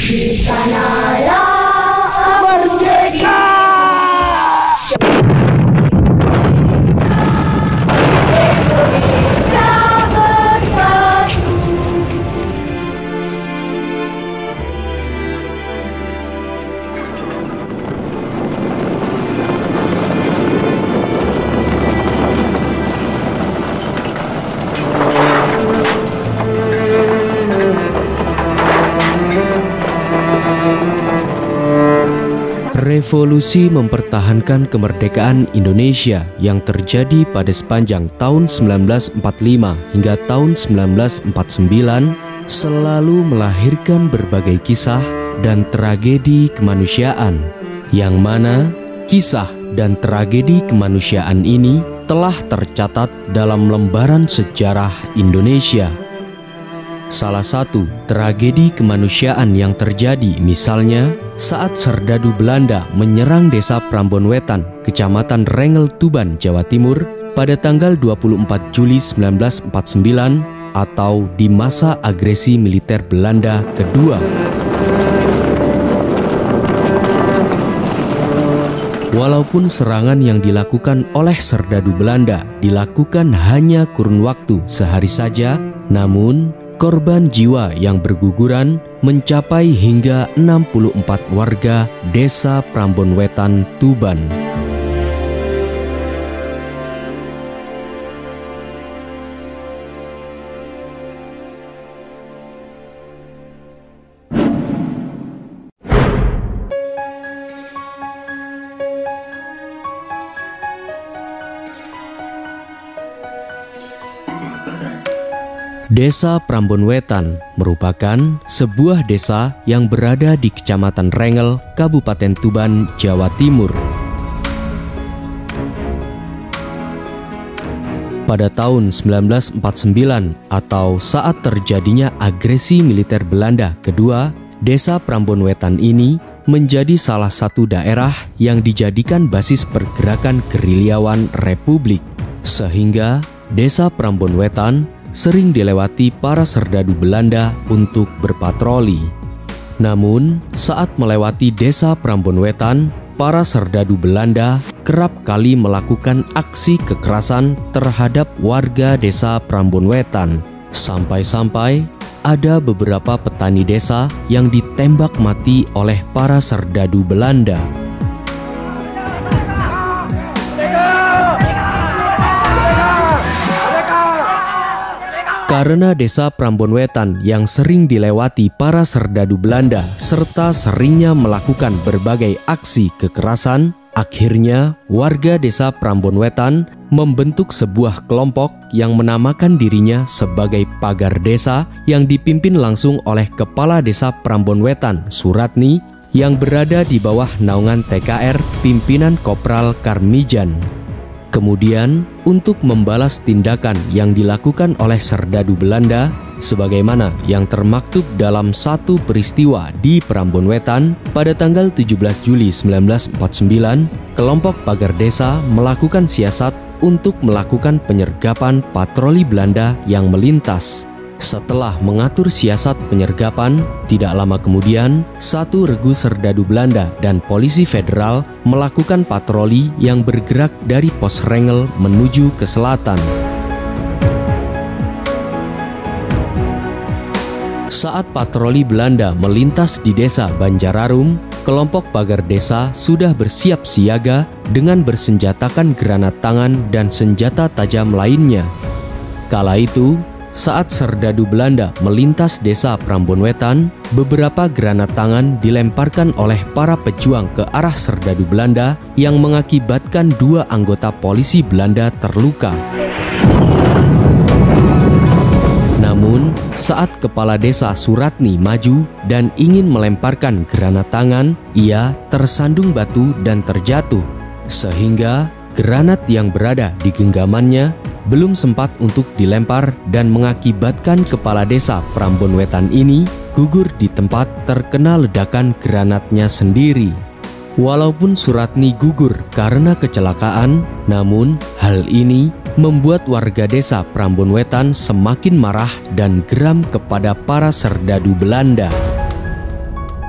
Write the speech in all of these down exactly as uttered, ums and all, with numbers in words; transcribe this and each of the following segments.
Di sanalah merdeka. Indonesia bersatu. Revolusi mempertahankan kemerdekaan Indonesia yang terjadi pada sepanjang tahun sembilan belas empat puluh lima hingga tahun sembilan belas empat puluh sembilan selalu melahirkan berbagai kisah dan tragedi kemanusiaan, yang mana kisah dan tragedi kemanusiaan ini telah tercatat dalam lembaran sejarah Indonesia. Salah satu tragedi kemanusiaan yang terjadi misalnya saat serdadu Belanda menyerang desa Prambon Wetan, Kecamatan Rengel, Tuban, Jawa Timur pada tanggal dua puluh empat Juli seribu sembilan ratus empat puluh sembilan atau di masa agresi militer Belanda kedua. Walaupun serangan yang dilakukan oleh serdadu Belanda dilakukan hanya kurun waktu sehari saja, namun korban jiwa yang berguguran mencapai hingga enam puluh empat warga desa Prambon Wetan, Tuban. Desa Prambon Wetan merupakan sebuah desa yang berada di Kecamatan Rengel, Kabupaten Tuban, Jawa Timur. Pada tahun seribu sembilan ratus empat puluh sembilan atau saat terjadinya agresi militer Belanda kedua, desa Prambon Wetan ini menjadi salah satu daerah yang dijadikan basis pergerakan gerilyawan Republik, sehingga desa Prambon Wetan sering dilewati para serdadu Belanda untuk berpatroli. Namun, saat melewati desa Prambon Wetan, para serdadu Belanda kerap kali melakukan aksi kekerasan terhadap warga desa Prambon Wetan. Sampai-sampai ada beberapa petani desa yang ditembak mati oleh para serdadu Belanda. Karena desa Prambon Wetan yang sering dilewati para serdadu Belanda serta seringnya melakukan berbagai aksi kekerasan, akhirnya warga desa Prambon Wetan membentuk sebuah kelompok yang menamakan dirinya sebagai Pagar Desa yang dipimpin langsung oleh Kepala Desa Prambon Wetan, Suratni, yang berada di bawah naungan T K R pimpinan Kopral Karmijan. Kemudian, untuk membalas tindakan yang dilakukan oleh serdadu Belanda, sebagaimana yang termaktub dalam satu peristiwa di Prambon Wetan pada tanggal tujuh belas Juli seribu sembilan ratus empat puluh sembilan, kelompok Pagar Desa melakukan siasat untuk melakukan penyergapan patroli Belanda yang melintas. Setelah mengatur siasat penyergapan, tidak lama kemudian, satu regu serdadu Belanda dan polisi federal melakukan patroli yang bergerak dari pos Rengel menuju ke selatan. Saat patroli Belanda melintas di desa Banjararum, kelompok Pagar Desa sudah bersiap siaga dengan bersenjatakan granat tangan dan senjata tajam lainnya. Kala itu, saat serdadu Belanda melintas desa Prambon Wetan, beberapa granat tangan dilemparkan oleh para pejuang ke arah serdadu Belanda yang mengakibatkan dua anggota polisi Belanda terluka. Namun, saat Kepala Desa Suratni maju dan ingin melemparkan granat tangan, ia tersandung batu dan terjatuh, sehingga granat yang berada di genggamannya belum sempat untuk dilempar dan mengakibatkan Kepala Desa Prambon Wetan ini gugur di tempat terkena ledakan granatnya sendiri. Walaupun Suratni gugur karena kecelakaan, namun hal ini membuat warga desa Prambon Wetan semakin marah dan geram kepada para serdadu Belanda.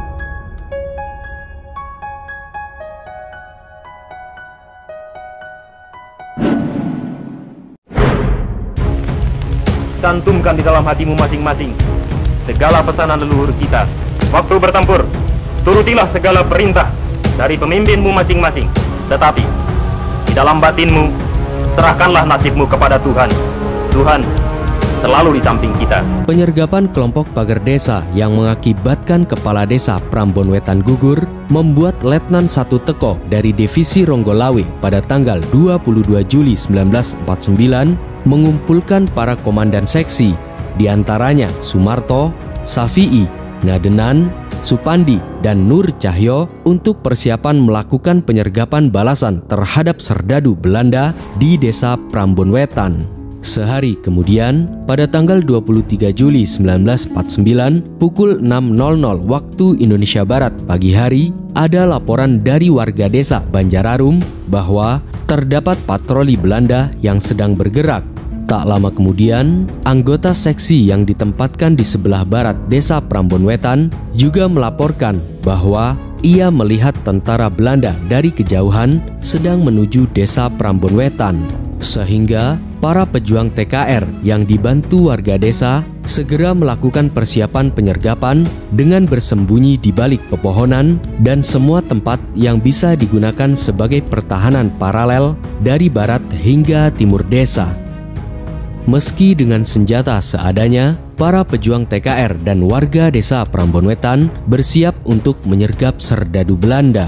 cantumkan di dalam hatimu masing-masing segala pesanan leluhur kita. Waktu bertempur, turutilah segala perintah dari pemimpinmu masing-masing. Tetapi di dalam batinmu, serahkanlah nasibmu kepada Tuhan. Tuhan selalu di samping kita. Penyergapan kelompok pagar desa yang mengakibatkan kepala desa Prambon Wetan gugur membuat Letnan satu Teko dari Divisi Ronggolawe pada tanggal dua puluh dua Juli seribu sembilan ratus empat puluh sembilan mengumpulkan para komandan seksi, diantaranya Sumarto, Safi'i, Ngadenan, Supandi, dan Nur Cahyo untuk persiapan melakukan penyergapan balasan terhadap serdadu Belanda di desa Prambon Wetan. Sehari kemudian, pada tanggal dua puluh tiga Juli seribu sembilan ratus empat puluh sembilan pukul enam nol nol waktu Indonesia Barat pagi hari, ada laporan dari warga desa Banjararum bahwa terdapat patroli Belanda yang sedang bergerak. Tak lama kemudian, anggota seksi yang ditempatkan di sebelah barat desa Prambon Wetan juga melaporkan bahwa ia melihat tentara Belanda dari kejauhan sedang menuju desa Prambon Wetan. Sehingga para pejuang T K R yang dibantu warga desa segera melakukan persiapan penyergapan dengan bersembunyi di balik pepohonan dan semua tempat yang bisa digunakan sebagai pertahanan paralel dari barat hingga timur desa. Meski dengan senjata seadanya, para pejuang T K R dan warga desa Prambon Wetan bersiap untuk menyergap serdadu Belanda.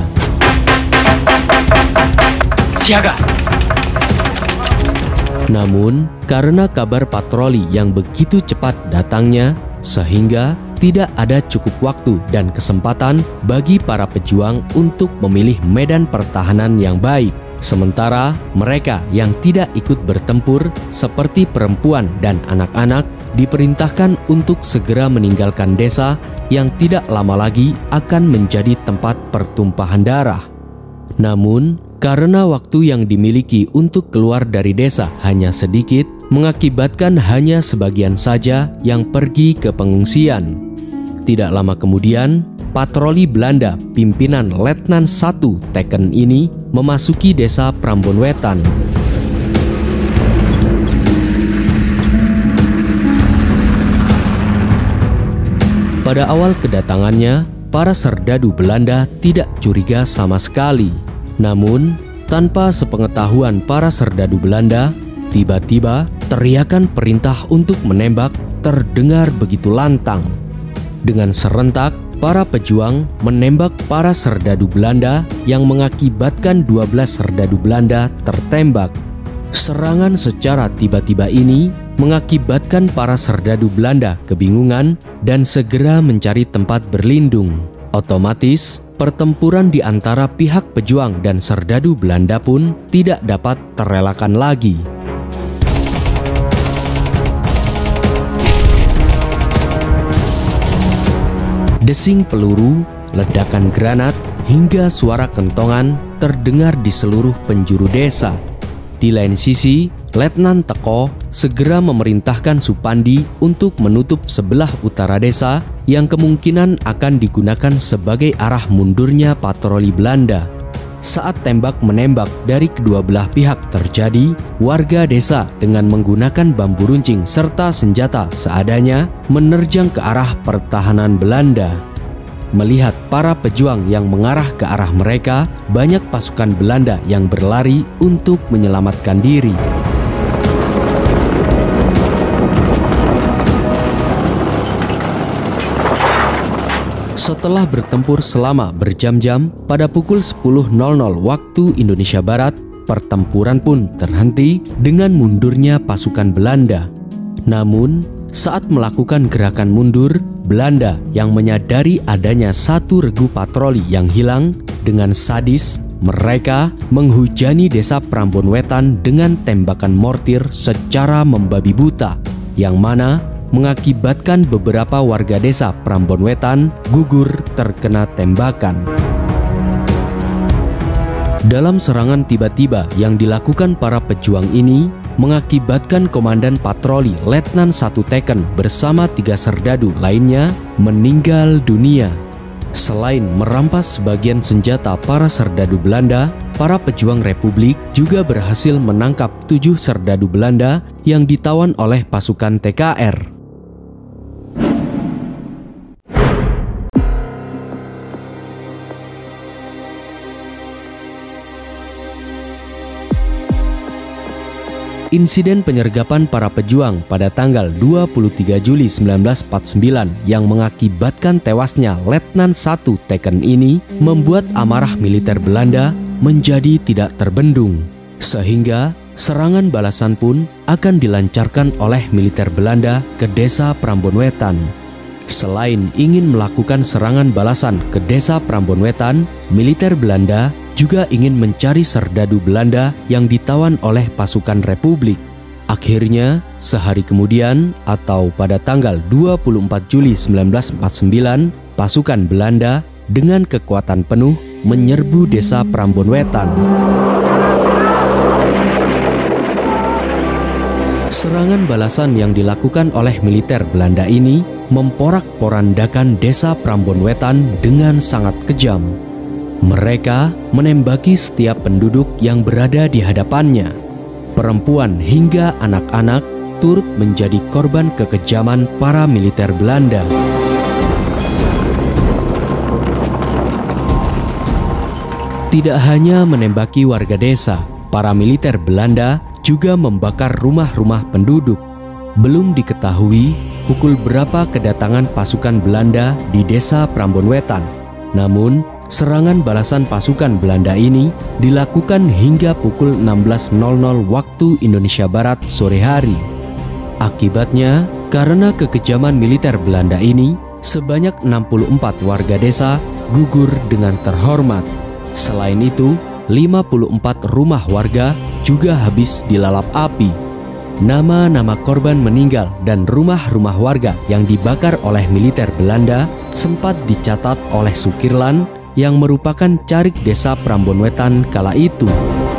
Siaga! Namun, karena kabar patroli yang begitu cepat datangnya, sehingga tidak ada cukup waktu dan kesempatan bagi para pejuang untuk memilih medan pertahanan yang baik. Sementara mereka yang tidak ikut bertempur, seperti perempuan dan anak-anak, diperintahkan untuk segera meninggalkan desa yang tidak lama lagi akan menjadi tempat pertumpahan darah. Namun, karena waktu yang dimiliki untuk keluar dari desa hanya sedikit, mengakibatkan hanya sebagian saja yang pergi ke pengungsian. Tidak lama kemudian, patroli Belanda pimpinan Letnan satu Teken ini memasuki desa Prambon Wetan. Pada awal kedatangannya, para serdadu Belanda tidak curiga sama sekali. Namun, tanpa sepengetahuan para serdadu Belanda, tiba-tiba teriakan perintah untuk menembak terdengar begitu lantang. Dengan serentak, para pejuang menembak para serdadu Belanda yang mengakibatkan dua belas serdadu Belanda tertembak. Serangan secara tiba-tiba ini mengakibatkan para serdadu Belanda kebingungan dan segera mencari tempat berlindung. Otomatis, pertempuran di antara pihak pejuang dan serdadu Belanda pun tidak dapat terelakkan lagi. Desing peluru, ledakan granat, hingga suara kentongan terdengar di seluruh penjuru desa. Di lain sisi, Letnan Teko segera memerintahkan Supandi untuk menutup sebelah utara desa yang kemungkinan akan digunakan sebagai arah mundurnya patroli Belanda. Saat tembak-menembak dari kedua belah pihak terjadi, warga desa dengan menggunakan bambu runcing serta senjata seadanya menerjang ke arah pertahanan Belanda. Melihat para pejuang yang mengarah ke arah mereka, banyak pasukan Belanda yang berlari untuk menyelamatkan diri. Setelah bertempur selama berjam-jam, pada pukul sepuluh nol nol waktu Indonesia Barat, pertempuran pun terhenti dengan mundurnya pasukan Belanda. Namun, saat melakukan gerakan mundur, Belanda yang menyadari adanya satu regu patroli yang hilang, dengan sadis mereka menghujani desa Prambon Wetan dengan tembakan mortir secara membabi buta, yang mana mengakibatkan beberapa warga desa Prambon Wetan gugur terkena tembakan. Dalam serangan tiba-tiba yang dilakukan para pejuang ini, mengakibatkan komandan patroli Letnan satu Teken bersama tiga serdadu lainnya meninggal dunia. Selain merampas sebagian senjata para serdadu Belanda, para pejuang Republik juga berhasil menangkap tujuh serdadu Belanda yang ditawan oleh pasukan T K R. Insiden penyergapan para pejuang pada tanggal dua puluh tiga Juli seribu sembilan ratus empat puluh sembilan yang mengakibatkan tewasnya Letnan satu Teken ini membuat amarah militer Belanda menjadi tidak terbendung, sehingga serangan balasan pun akan dilancarkan oleh militer Belanda ke desa Prambon Wetan. Selain ingin melakukan serangan balasan ke desa Prambon Wetan, militer Belanda juga ingin mencari serdadu Belanda yang ditawan oleh pasukan Republik. Akhirnya, sehari kemudian atau pada tanggal dua puluh empat Juli seribu sembilan ratus empat puluh sembilan, pasukan Belanda dengan kekuatan penuh menyerbu desa Prambon Wetan. Serangan balasan yang dilakukan oleh militer Belanda ini memporak-porandakan desa Prambon Wetan dengan sangat kejam. Mereka menembaki setiap penduduk yang berada di hadapannya. Perempuan hingga anak-anak turut menjadi korban kekejaman para militer Belanda. Tidak hanya menembaki warga desa, para militer Belanda juga membakar rumah-rumah penduduk. Belum diketahui pukul berapa kedatangan pasukan Belanda di desa Prambon Wetan. Namun, serangan balasan pasukan Belanda ini dilakukan hingga pukul enam belas nol nol waktu Indonesia Barat sore hari. Akibatnya, karena kekejaman militer Belanda ini, sebanyak enam puluh empat warga desa gugur dengan terhormat. Selain itu, lima puluh empat rumah warga juga habis dilalap api. Nama-nama korban meninggal dan rumah-rumah warga yang dibakar oleh militer Belanda sempat dicatat oleh Sukirlan yang merupakan carik desa Prambon Wetan kala itu.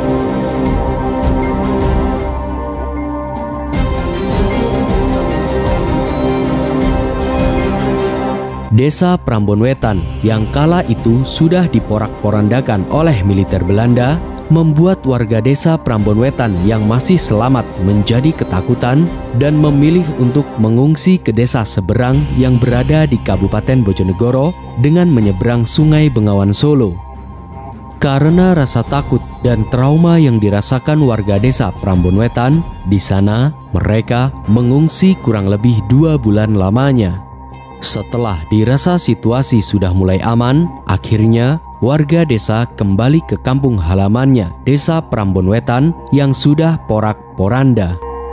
Desa Prambon Wetan yang kala itu sudah diporak-porandakan oleh militer Belanda membuat warga desa Prambon Wetan yang masih selamat menjadi ketakutan dan memilih untuk mengungsi ke desa seberang yang berada di Kabupaten Bojonegoro dengan menyeberang Sungai Bengawan Solo. Karena rasa takut dan trauma yang dirasakan warga desa Prambon Wetan, di sana mereka mengungsi kurang lebih dua bulan lamanya. Setelah dirasa situasi sudah mulai aman, akhirnya warga desa kembali ke kampung halamannya, desa Prambon Wetan yang sudah porak-poranda.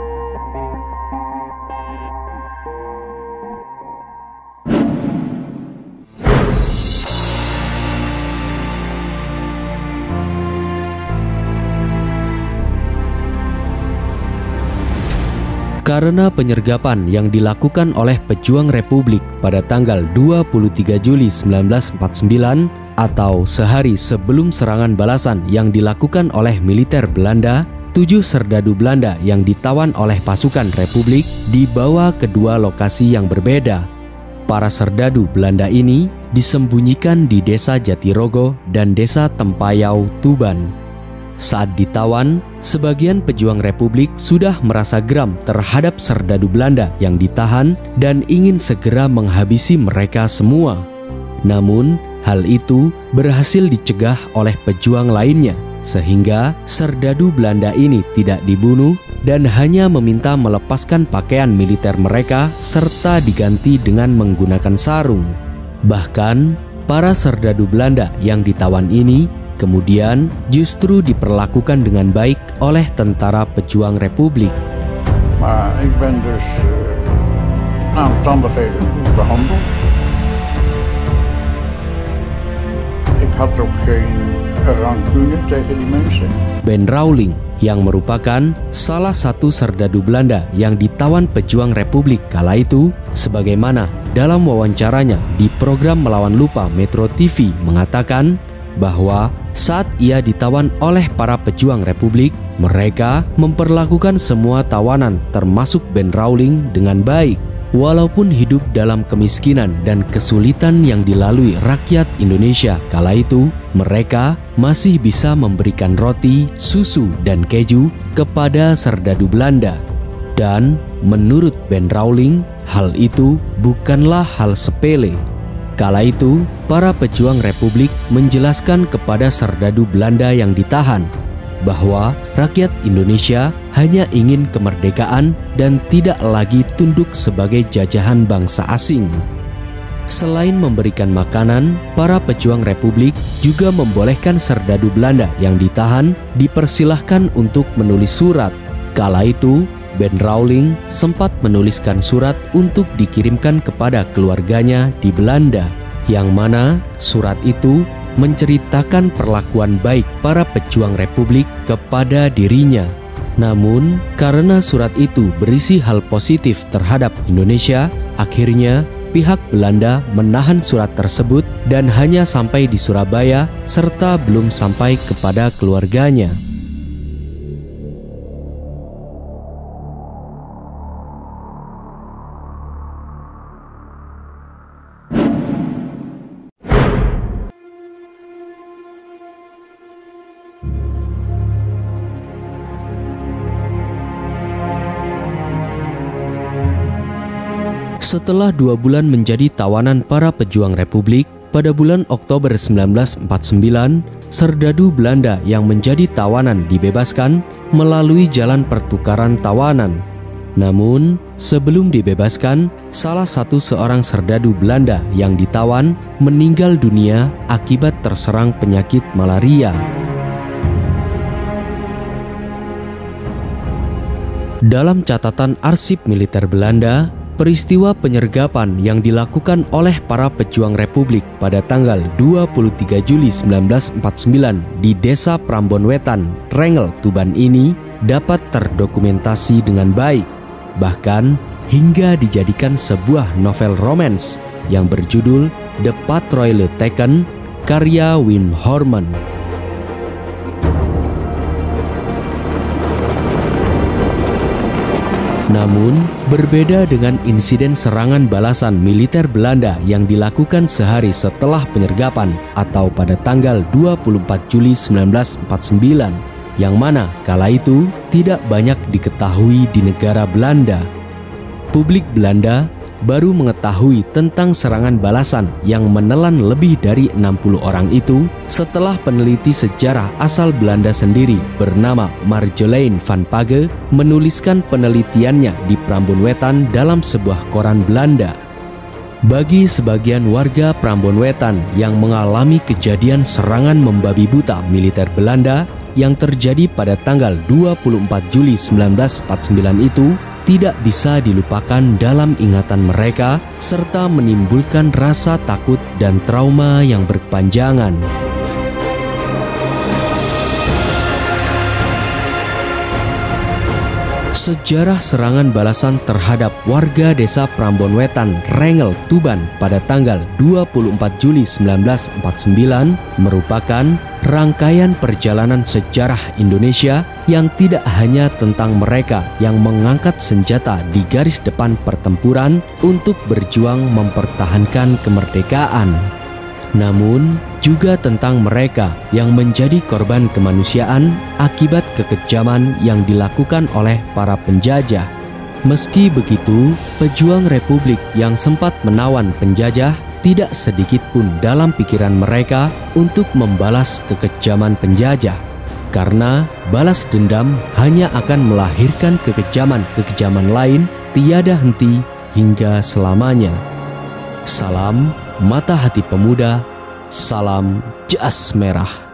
Karena penyergapan yang dilakukan oleh pejuang Republik pada tanggal dua puluh tiga Juli seribu sembilan ratus empat puluh sembilan atau sehari sebelum serangan balasan yang dilakukan oleh militer Belanda, tujuh serdadu Belanda yang ditawan oleh pasukan Republik dibawa ke dua lokasi yang berbeda. Para serdadu Belanda ini disembunyikan di desa Jatirogo dan desa Tempayau, Tuban. Saat ditawan, sebagian pejuang Republik sudah merasa geram terhadap serdadu Belanda yang ditahan dan ingin segera menghabisi mereka semua. Namun, hal itu berhasil dicegah oleh pejuang lainnya, sehingga serdadu Belanda ini tidak dibunuh dan hanya meminta melepaskan pakaian militer mereka serta diganti dengan menggunakan sarung. Bahkan, para serdadu Belanda yang ditawan ini kemudian justru diperlakukan dengan baik oleh tentara pejuang Republik. Maar ik ben dus uh, naar omstandigheden goed behandeld. Ik had ook geen rancune tegen die mensen. Ben Rauling yang merupakan salah satu serdadu Belanda yang ditawan pejuang Republik kala itu, sebagaimana dalam wawancaranya di program Melawan Lupa Metro T V mengatakan bahwa saat ia ditawan oleh para pejuang Republik, mereka memperlakukan semua tawanan termasuk Ben Rauling dengan baik. Walaupun hidup dalam kemiskinan dan kesulitan yang dilalui rakyat Indonesia kala itu, mereka masih bisa memberikan roti, susu, dan keju kepada serdadu Belanda. Dan menurut Ben Rowling, hal itu bukanlah hal sepele. Kala itu, para pejuang Republik menjelaskan kepada serdadu Belanda yang ditahan bahwa rakyat Indonesia hanya ingin kemerdekaan dan tidak lagi tunduk sebagai jajahan bangsa asing. Selain memberikan makanan, para pejuang Republik juga membolehkan serdadu Belanda yang ditahan dipersilahkan untuk menulis surat. Kala itu, Ben Rowling sempat menuliskan surat untuk dikirimkan kepada keluarganya di Belanda, yang mana surat itu menceritakan perlakuan baik para pejuang Republik kepada dirinya. Namun, karena surat itu berisi hal positif terhadap Indonesia, akhirnya pihak Belanda menahan surat tersebut dan hanya sampai di Surabaya serta belum sampai kepada keluarganya. Setelah dua bulan menjadi tawanan para pejuang Republik, pada bulan Oktober seribu sembilan ratus empat puluh sembilan, serdadu Belanda yang menjadi tawanan dibebaskan melalui jalan pertukaran tawanan. Namun, sebelum dibebaskan, salah satu seorang serdadu Belanda yang ditawan meninggal dunia akibat terserang penyakit malaria. Dalam catatan arsip militer Belanda, peristiwa penyergapan yang dilakukan oleh para pejuang Republik pada tanggal dua puluh tiga Juli seribu sembilan ratus empat puluh sembilan di Desa Prambon Wetan, Rengel, Tuban ini dapat terdokumentasi dengan baik, bahkan hingga dijadikan sebuah novel romans yang berjudul The Patrouille Taken, karya Wim Horman. Namun, berbeda dengan insiden serangan balasan militer Belanda yang dilakukan sehari setelah penyergapan atau pada tanggal dua puluh empat Juli seribu sembilan ratus empat puluh sembilan, yang mana kala itu tidak banyak diketahui di negara Belanda. Publik Belanda baru mengetahui tentang serangan balasan yang menelan lebih dari enam puluh orang itu setelah peneliti sejarah asal Belanda sendiri bernama Marjolein van Pagge menuliskan penelitiannya di Prambon Wetan dalam sebuah koran Belanda. Bagi sebagian warga Prambon Wetan yang mengalami kejadian serangan membabi buta militer Belanda yang terjadi pada tanggal dua puluh empat Juli seribu sembilan ratus empat puluh sembilan itu tidak bisa dilupakan dalam ingatan mereka serta menimbulkan rasa takut dan trauma yang berkepanjangan. Sejarah serangan balasan terhadap warga desa Prambon Wetan, Rengel, Tuban pada tanggal dua puluh empat Juli seribu sembilan ratus empat puluh sembilan merupakan rangkaian perjalanan sejarah Indonesia yang tidak hanya tentang mereka yang mengangkat senjata di garis depan pertempuran untuk berjuang mempertahankan kemerdekaan, namun juga tentang mereka yang menjadi korban kemanusiaan akibat kekejaman yang dilakukan oleh para penjajah. Meski begitu, pejuang Republik yang sempat menawan penjajah tidak sedikit pun dalam pikiran mereka untuk membalas kekejaman penjajah, karena balas dendam hanya akan melahirkan kekejaman-kekejaman lain tiada henti hingga selamanya. Salam Mata Hati Pemuda, salam Jas Merah.